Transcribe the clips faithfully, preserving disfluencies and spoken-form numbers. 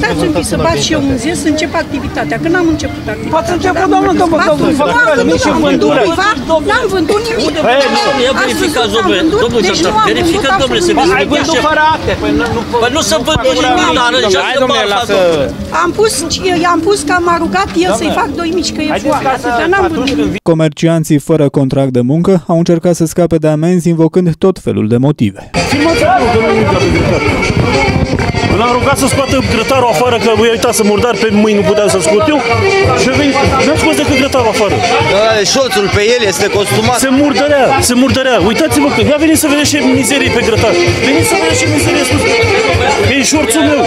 stați un pic să bat și eu un zes să încep activitatea, că n-am început activitatea. Poți început, doamnă, că vă dau facturele, nici în vândură. N-am vândut nimic. Ia verificați, domnule, domnule Săptăr, verificați, domnule, să vezi. Ai vândut fără acte, păi nu să vândut nimic, aranjează marfa. Am pus, i-am pus că m-a rugat el să-i fac doi mici, că e foame, atâta, n-am vândut. Comercianții fără contract de muncă au încercat să scape de amenzi invocând tot felul de motive. L-am rugat să scoată grătarul afară, că i-a uitat să murdar pe mâini, nu puteam să scot eu. Și a venit, mi-am scos decât grătarul afară. Șorțul pe el este costumat. Se murdărea, se murdărea. Uitați-vă că ia veniți să vedeți ce mizerie pe grătar. Veniți să vedeți ce mizerie sus. Că e șorțul meu.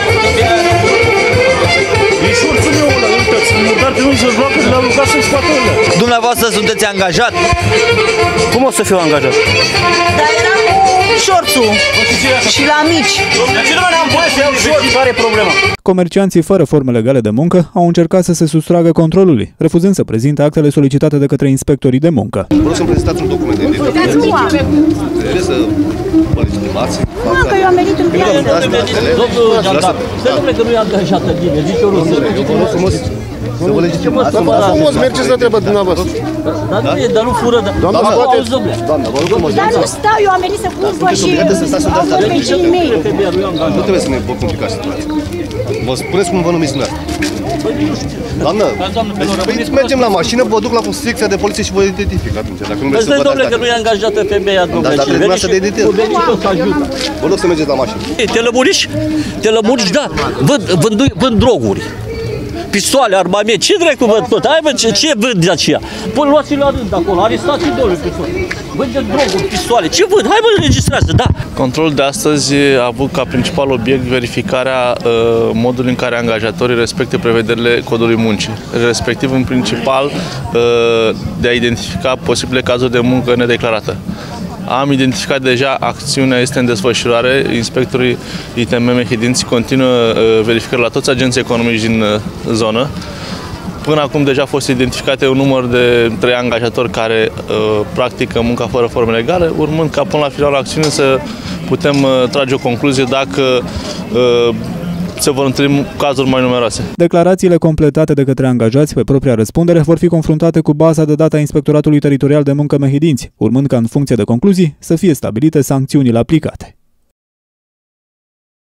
E șorțul meu ăla, uitați, murdar pe mâini să-l roagă, l-am rugat să-l scoată ăla. Dumneavoastră sunteți angajat? Cum o să fiu angajat? Dar era cu șorțul și la mici. De ce nu am voie să iau șorț? Care e problema? Comercianții fără forme legale de muncă au încercat să se sustragă controlului, refuzând să prezinte actele solicitate de către inspectorii de muncă. Vreau să-mi prezentați un document de identitate. Trebuie să vă legitimați. Nu, că eu am venit în piață. Domnul Jandar, stai domnule că nu e angajată nimeni, nici o rusă. Eu vă rog frumos să vă legitimați. Frumos, mergeți la treabă dumneavoastră. Dar nu e, dar nu fură, dar Doamna, auzi, domnule. Doamna, vă rog frumos. Dar nu stau, eu am venit să cumpăr și au fost vecinii mei. Nu trebuie să ne vă complicați situația. Vă spuneți cum vă numiți dumneavoastră. Doamnă, deci mergem la mașină, vă duc la secția de poliție și vă identific atunci. Dacă nu vreți să vă dați domnule, că nu e angajată femeia, domnule. Dar trebuie să de identitate. Vă rog să mergeți la mașină. Te lămuriși? Te lămuriși, da. Vând, vând, vând droguri. Pistoale, armament, ce dracu văd tot? Hai, bă, ce, ce vând de aceea? Păi luați-l la rând acolo, arestați-i două persoane. Vânde droguri, pistoale, ce vând? Hai, bă, înregistrează, da. Controlul de astăzi a avut ca principal obiect verificarea uh, modului în care angajatorii respectă prevederile codului muncii, respectiv în principal uh, de a identifica posibile cazuri de muncă nedeclarată. Am identificat deja, acțiunea este în desfășurare, inspectorii I T M Mehedinți continuă uh, verificări la toți agenții economici din uh, zonă. Până acum deja a fost identificate un număr de trei angajatori care uh, practică munca fără forme legale, urmând ca până la finalul acțiunii să putem uh, trage o concluzie dacă uh, se vor întâlni cazuri mai numeroase. Declarațiile completate de către angajați pe propria răspundere vor fi confruntate cu baza de dată a Inspectoratului Teritorial de Muncă Mehedinți, urmând ca în funcție de concluzii să fie stabilite sancțiunile aplicate.